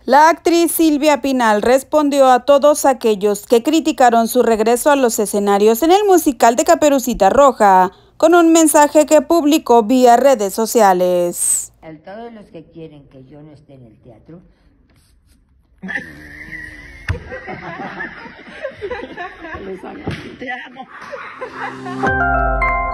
La actriz Silvia Pinal respondió a todos aquellos que criticaron su regreso a los escenarios en el musical de Caperucita Roja, con un mensaje que publicó vía redes sociales. A todos los que quieren que yo no esté en el teatro, te amo.